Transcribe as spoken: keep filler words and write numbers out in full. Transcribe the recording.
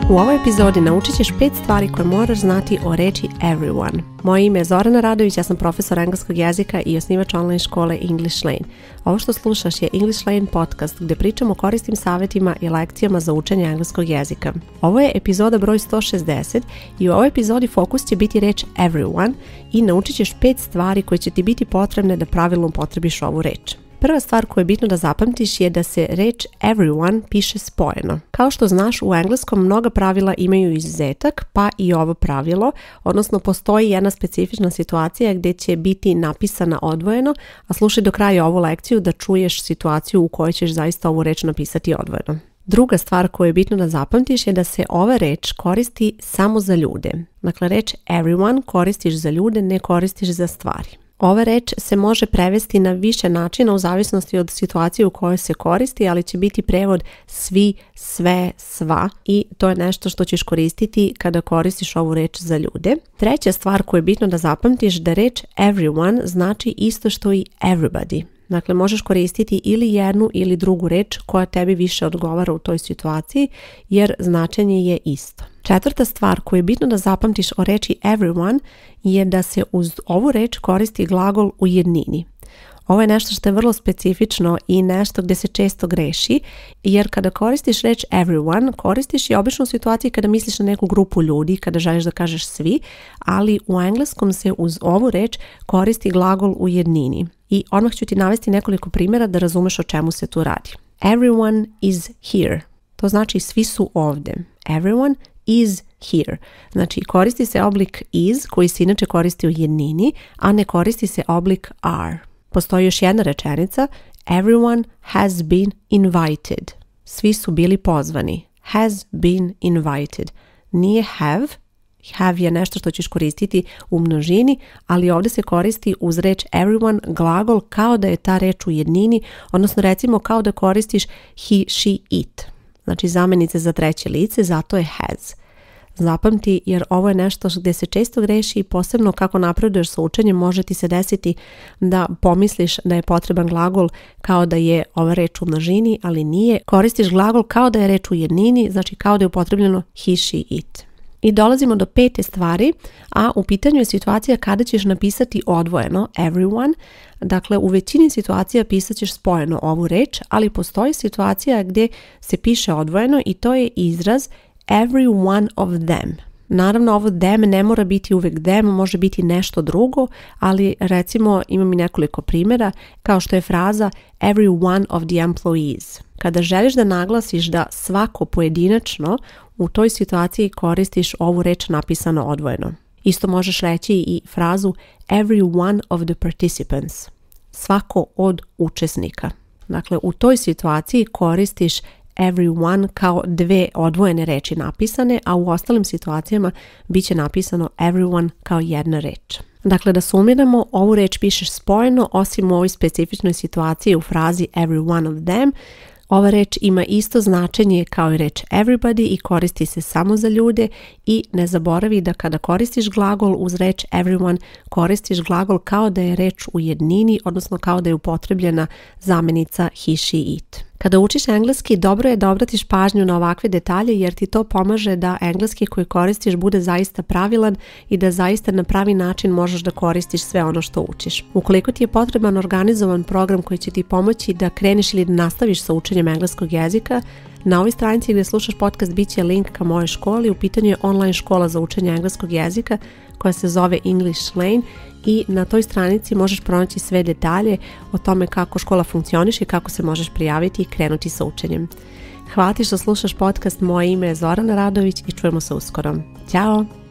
U ovoj epizodi naučit ćeš pet stvari koje moraš znati o reči everyone. Moje ime je Zorana Radović, ja sam profesor engleskog jezika i osnivač online škole English Lane. Ovo što slušaš je English Lane podcast gdje pričamo o korisnim savjetima i lekcijama za učenje engleskog jezika. Ovo je epizoda broj sto šezdeset i u ovoj epizodi fokus će biti reč everyone i naučit ćeš pet stvari koje će ti biti potrebne da pravilno upotrebiš ovu reč. Prva stvar koju je bitno da zapamtiš je da se reč everyone piše spojeno. Kao što znaš, u engleskom mnoga pravila imaju izuzetak, pa i ovo pravilo, odnosno postoji jedna specifična situacija gdje će biti napisana odvojeno, a slušaj do kraja ovu lekciju da čuješ situaciju u kojoj ćeš zaista ovu reč napisati odvojeno. Druga stvar koju je bitno da zapamtiš je da se ova reč koristi samo za ljude. Dakle, reč everyone koristiš za ljude, ne koristiš za stvari. Ova reč se može prevesti na više načina u zavisnosti od situacije u kojoj se koristi, ali će biti prevod svi, sve, sva i to je nešto što ćeš koristiti kada koristiš ovu reč za ljude. Treća stvar koju je bitno da zapamtiš da reč everyone znači isto što i everybody. Dakle, možeš koristiti ili jednu ili drugu reč koja tebi više odgovara u toj situaciji jer značenje je isto. Četvrta stvar koju je bitno da zapamtiš o reči everyone je da se uz ovu reč koristi glagol u jednini. Ovo je nešto što je vrlo specifično i nešto gdje se često greši, jer kada koristiš reč everyone, koristiš i obično u situaciji kada misliš na neku grupu ljudi, kada želiš da kažeš svi, ali u engleskom se uz ovu reč koristi glagol u jednini. I odmah ću ti navesti nekoliko primjera da razumeš o čemu se tu radi. Everyone is here. To znači svi su ovdje. Everyone is here. Znači koristi se oblik is koji se inače koristi u jednini, a ne koristi se oblik are. Postoji još jedna rečenica. Everyone has been invited. Svi su bili pozvani. Has been invited. Nije have. Have je nešto što ćeš koristiti u množini, ali ovdje se koristi uz reč everyone glagol kao da je ta reč u jednini, odnosno recimo kao da koristiš he, she, it. Znači zamjenice za treće lice, zato je has. Zapamti jer ovo je nešto gdje se često greši i posebno kako napreduješ sa učenjem može ti se desiti da pomisliš da je potreban glagol kao da je ova reč u množini, ali nije. Koristiš glagol kao da je reč u jednini, znači kao da je upotrebljeno he, she, it. I dolazimo do pete stvari, a u pitanju je situacija kada ćeš napisati odvojeno everyone. Dakle, u većini situacija pisat ćeš spojeno ovu reč, ali postoji situacija gdje se piše odvojeno i to je izraz every one of them. Naravno, ovo them ne mora biti uvijek them, može biti nešto drugo, ali recimo imam i nekoliko primjera, kao što je fraza every one of the employees. Kada želiš da naglasiš da svako pojedinačno, u toj situaciji koristiš ovu reč napisano odvojeno. Isto možeš reći i frazu every one of the participants. Svako od učesnika. Dakle, u toj situaciji koristiš everyone kao dve odvojene reči napisane, a u ostalim situacijama bit će napisano everyone kao jedna reč. Dakle, da sumiramo, ovu reč pišeš spojeno, osim u ovoj specifičnoj situaciji u frazi every one of them. Ova reč ima isto značenje kao i reč everybody i koristi se samo za ljude i ne zaboravi da kada koristiš glagol uz reč everyone, koristiš glagol kao da je reč u jednini, odnosno kao da je upotrebljena zamjenica he, she, it. Kada učiš engleski, dobro je da obratiš pažnju na ovakve detalje jer ti to pomaže da engleski koji koristiš bude zaista pravilan i da zaista na pravi način možeš da koristiš sve ono što učiš. Ukoliko ti je potreban organizovan program koji će ti pomoći da kreneš ili da nastaviš sa učenjem engleskog jezika, na ovoj stranici gdje slušaš podcast bit će link ka mojoj školi. U pitanju je online škola za učenje engleskog jezika koja se zove English Lane i na toj stranici možeš pronaći sve detalje o tome kako škola funkcioniše i kako se možeš prijaviti i krenuti sa učenjem. Hvala ti što slušaš podcast, moje ime je Zorana Radović i čujemo se uskoro. Ćao!